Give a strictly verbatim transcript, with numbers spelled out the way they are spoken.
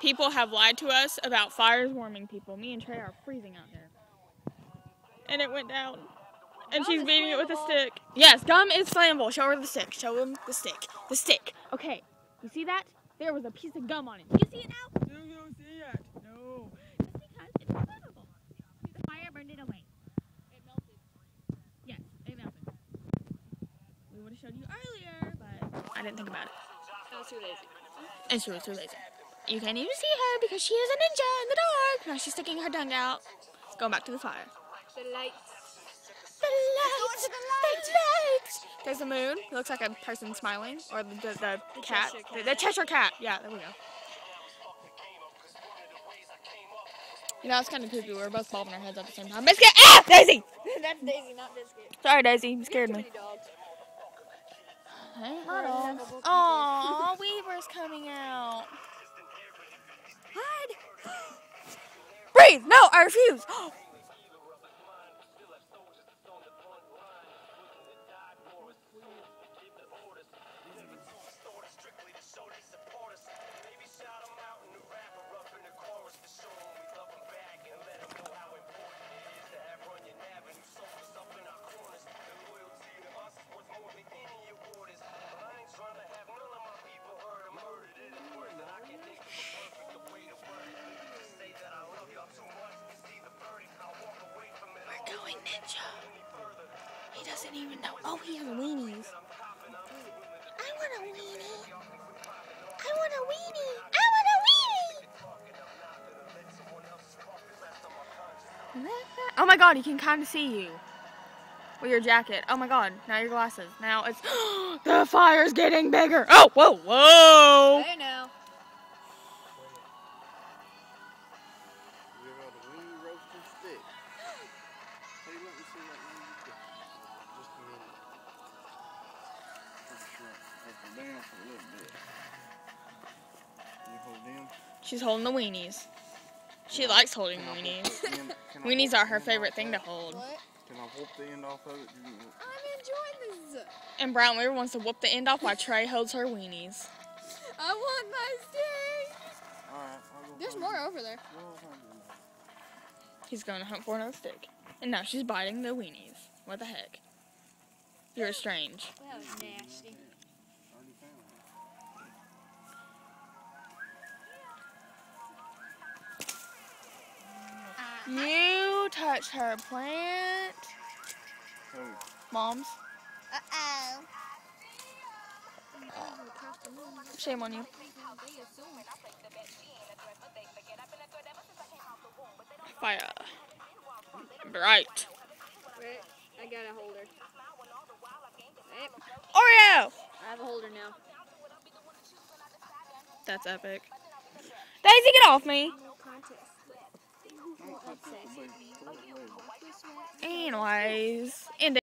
People have lied to us about fires warming people. Me and Trey are freezing out here. And it went down. And she's beating it with a stick. Yes, gum is flammable. Show her the stick. Show him the stick. The stick. Okay. You see that? There was a piece of gum on it. You see it now? No, you don't see it. No. Just because it's flammable. The fire burned it away. It melted. Yes, it melted. We would have showed you earlier, but I didn't think about it. I was too lazy. And she was too lazy. You can't even see her because she is a ninja in the dark. Now she's sticking her tongue out. Going back to the fire. The lights. The lights, the lights. There's the moon. It looks like a person smiling, or the, the, the, the cat. Cheshire The, cat. the Cheshire cat. Yeah, there we go. You know, it's kind of creepy. We were both bobbing our heads at the same time. Biscuit! Ah! Daisy! That's Daisy, not Biscuit. Sorry, Daisy. You scared me. Too many dogs. Hey, We're hello. unlovable Aww, Weaver's coming out. Hide! Breathe! No, I refuse! Going ninja. He doesn't even know. Oh, he has weenies. I want a weenie. I want a weenie. I want a weenie. Oh my god, he can kind of see you. With your jacket. Oh my god, now your glasses. Now it's... the fire's getting bigger. Oh, whoa, whoa. Hey now. She's holding the weenies. She likes holding weenies. Weenies are her favorite thing to hold. What? Can I whoop the end off of it? I'm enjoying this. And Brown Weaver wants to whoop the end off while Trey holds her weenies. I want my steak. Alright, I'll go. There's more over there. He's going to hunt for another stick. And now she's biting the weenies. What the heck? You're strange. That was nasty. You touched her plant. Who? Moms. Uh-oh. Shame on you. Fire. Bright. Wait, I got a holder. Wait, Oreo! I have a holder now. That's epic. Daisy, get off me. No contest. Anyways. And